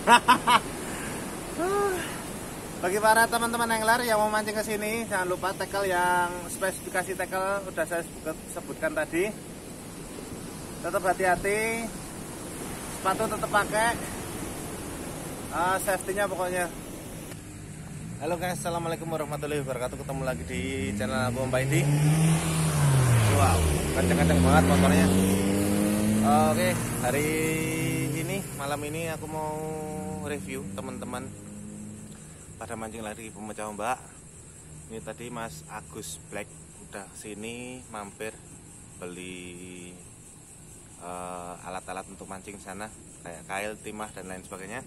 Bagi para teman-teman angler yang mau mancing ke sini, jangan lupa tackle yang spesifikasi tackle udah saya sebutkan tadi. Tetap hati-hati, sepatu tetap pakai, safety-nya pokoknya. Halo guys, assalamualaikum warahmatullahi wabarakatuh. Ketemu lagi di channel aku Mbak Indi. Wow, kenceng-kenceng banget motornya. Oke, hari ini malam ini aku mau review teman-teman pada mancing lari pemecah ombak. Ini tadi Mas Agus Black udah sini mampir beli alat-alat untuk mancing sana, kayak kail, timah dan lain sebagainya.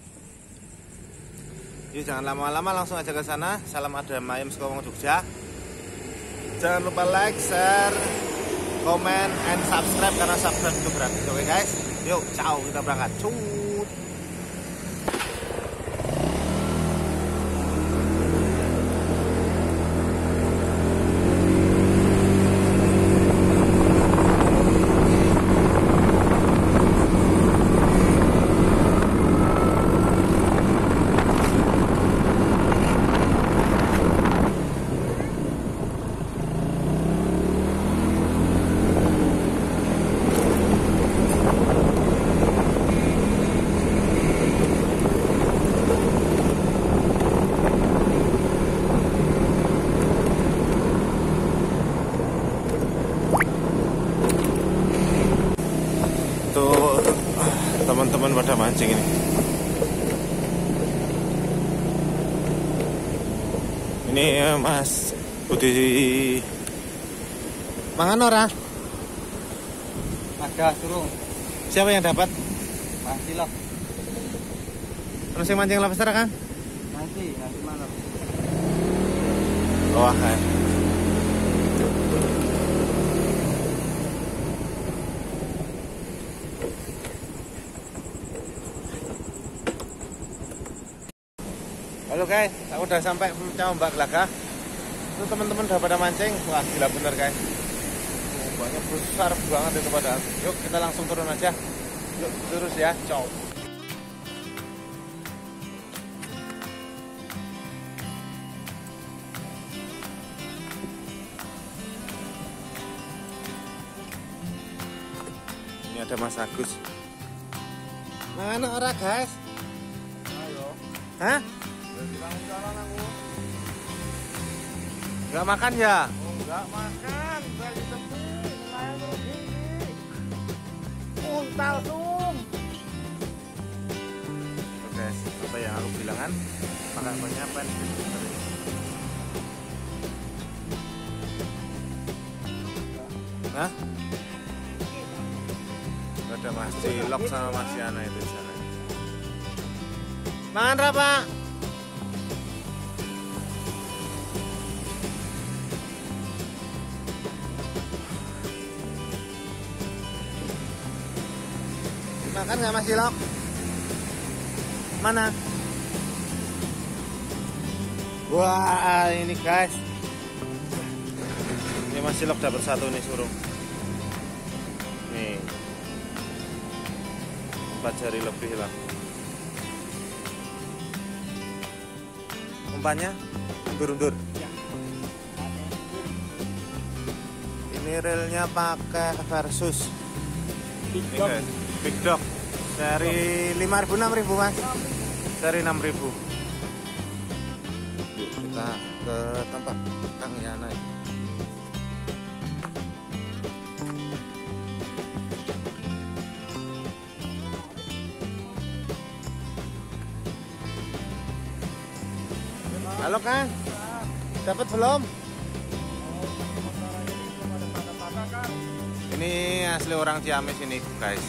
Yuk jangan lama-lama, langsung aja ke sana. Salam Adam Ayam Sekowong Jogja. Jangan lupa like, share, comment, and subscribe karena subscribe itu gratis. Oke guys, yuk ciao, kita berangkat. Cut. Teman-teman pada mancing ini Mas Budi mangan ora? Ada suruh. Siapa yang dapat? Masih lah. Terus yang mancing lobster kan? Nanti malam. Wah kan. Halo guys, aku udah sampai pemecah ombak Gelagah. Itu teman-teman udah pada mancing. Wah gila bener guys, ombaknya besar banget itu padahal. Yuk kita langsung turun aja. Yuk terus ya, ciao. Ini ada Mas Agus. Mana orang guys? Ayo. Hah? Enggak makan ya? Oh, enggak makan. Balik tepi. Nelayan terus gini. Untal sum. Oke guys, apa yang aku bilang kan? Makan banyak pen. Hah? Ada Mas Cilok sama Mas Yana itu di sana. Makan apa? Makan nggak Mas Cilok? Mana? Wah ini guys, ini Mas Cilok dapat satu nih suruh. Nih 4 jari lebih lah. Umpannya undur-undur. Ini reelnya pakai versus. Ini guys, Big Dog. Dari 5.000 6.000 Mas. Dari 6.000. Yuk kita ke tempat Kang Yana. Halo Kang, dapat belum? Ini asli orang Ciamis ini guys.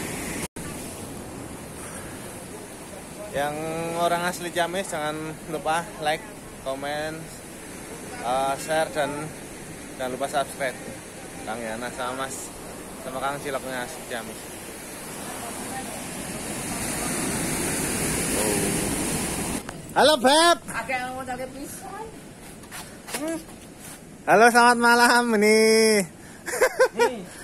Yang orang asli Ciamis jangan lupa like, komen, share dan jangan lupa subscribe. Kang Yana sama Mas sama Kang Ciloknya asli Ciamis. Halo Beb. Halo selamat malam ini.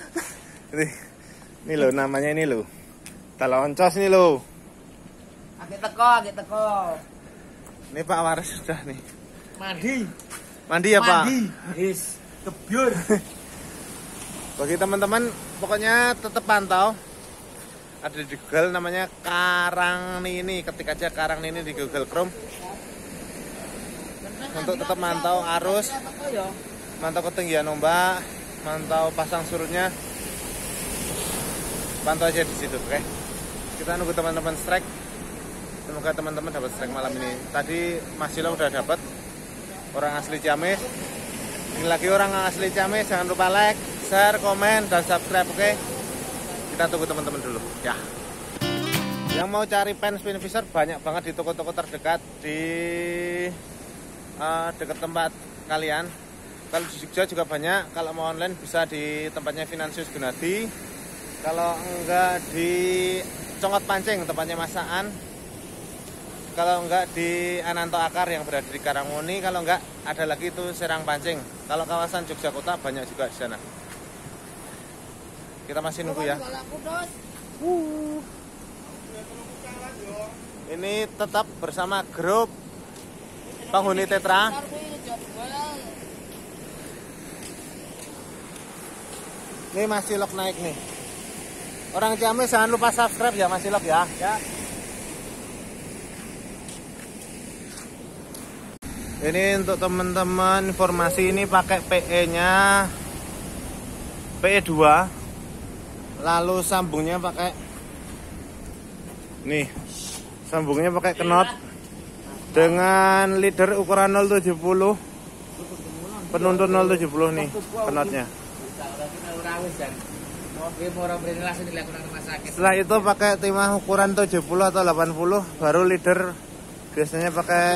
Ini loh namanya ini loh. Taloncos ini loh. Agak teko. Ini Pak Waris sudah nih. Mandi Ya Pak? Is kebyur. Bagi teman-teman pokoknya tetap pantau. Ada di Google namanya Karangnini. Ketik aja Karangnini di Google Chrome. Untuk tetap mantau arus, mantau ketinggian ombak, mantau pasang surutnya. Pantau aja di situ, oke? Kita nunggu teman-teman strike. Semoga teman-teman dapat strike malam ini. Tadi Mas Silo udah dapat orang asli Ciamis. Ini lagi orang asli Ciamis. Jangan lupa like, share, komen, dan subscribe, oke? Kita tunggu teman-teman dulu, ya. Yang mau cari pen spin fisher banyak banget di toko-toko terdekat di dekat tempat kalian. Kalau di Jogja juga banyak. Kalau mau online bisa di tempatnya Finansius Gunadi. Kalau enggak di Congot Pancing tempatnya Masaan. Kalau enggak di Ananto Akar yang berada di Karangmuni. Kalau enggak ada lagi itu Serang Pancing. Kalau kawasan Jogja Kota banyak juga di sana. Kita masih nunggu ya. Ini tetap bersama grup penghuni Tetra. Ini masih lok naik nih. Orang Ciamis jangan lupa subscribe ya Mas Silok ya. Ini untuk teman-teman informasi, ini pakai PE-nya PE2. Lalu sambungnya pakai nih. Sambungnya pakai knot dengan leader ukuran 070. Penuntun 070 nih knotnya. Setelah itu pakai timah ukuran 70 atau 80, baru leader biasanya pakai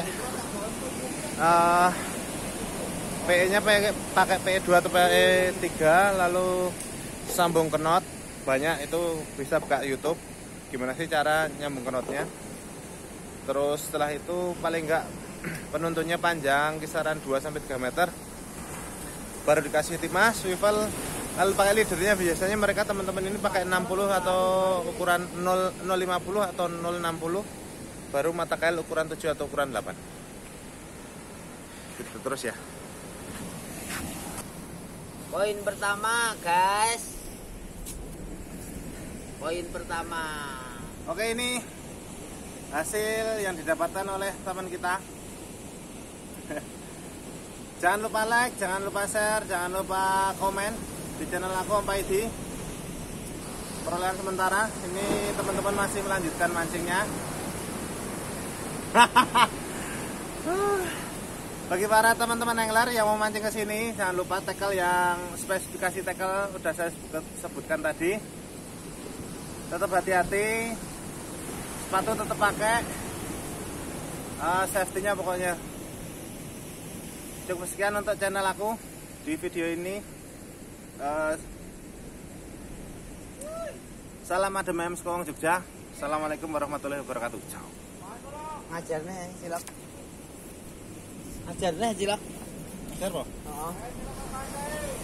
PE-nya pakai PE2 atau PE3, lalu sambung knot. Banyak itu bisa buka YouTube gimana sih cara nyambung knotnya. Terus setelah itu paling enggak penuntunnya panjang kisaran 2-3 meter, baru dikasih timah swivel. Lalu pakai leadernya biasanya mereka teman-teman ini pakai 60 atau ukuran 050 atau 060, baru mata kail ukuran 7 atau ukuran 8. Gitu terus ya. Poin pertama, guys. Poin pertama. Oke, ini hasil yang didapatkan oleh teman kita. Jangan lupa like, jangan lupa share, jangan lupa komen di channel aku Om Paidi. Perolehan sementara ini teman-teman masih melanjutkan mancingnya. Bagi para teman-teman angler yang mau mancing ke sini, jangan lupa tackle yang spesifikasi tackle udah saya sebutkan tadi. Tetap hati-hati, sepatu tetap pakai, safety-nya pokoknya. Cukup sekian untuk channel aku di video ini. Salam adem ayam Sekowong Jogja. Assalamualaikum warahmatullahi wabarakatuh. Ciao. Ngajarnya Silok. Ajarnya Silok. Ajar, Pak? Heeh.